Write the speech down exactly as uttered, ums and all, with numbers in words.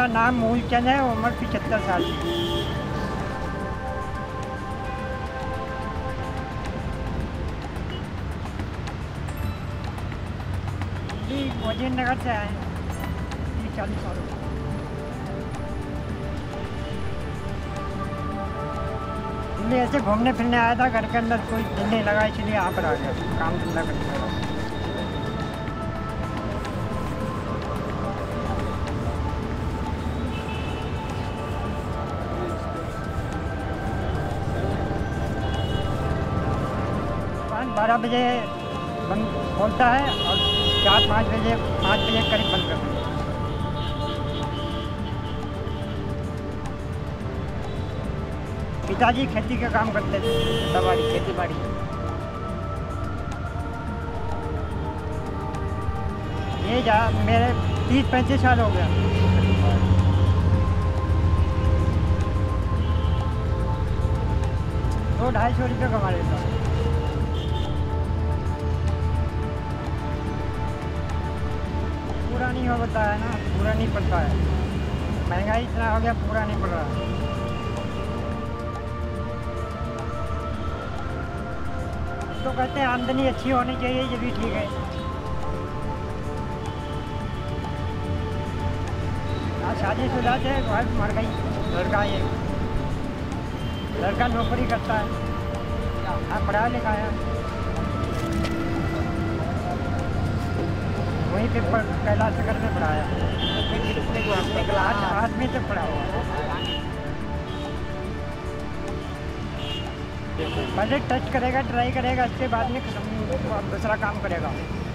नाम मूलचंद है, उम्र पिछहत्तर साल की। वजीर नगर से आए हैं, तीस चालीस सालों से। मैं ऐसे घूमने फिरने आया था, घर के अंदर कोई दिल नहीं लगा, इसलिए यहाँ पर आ गया काम धंधा करने लगा। बारह बजे बंद खोलता है और चार पाँच बजे पाँच बजे करीब बंद करता है। पिताजी खेती का काम करते थे, सवारी खेती बाड़ी। ये जा मेरे तीस पैंतीस साल हो गया। दो ढाई सौ रुपये कमा लेता हूँ। पूरा नहीं हो पाता है ना, पूरा नहीं पड़ता है, महंगाई इतना हो गया, पूरा नहीं पड़ रहा है। तो कहते हैं आमदनी अच्छी होनी चाहिए, ये भी ठीक है। आज शादीशुदा थे, वाइफ मर गई, लड़का ये लड़का नौकरी करता है, हाँ पढ़ा लिखा है, वहीं पे कैलाश नगर में पढ़ाया। आदमी तक पढ़ा हुआ। पहले टच करेगा, ट्राई करेगा, इसके बाद में दूसरा काम करेगा।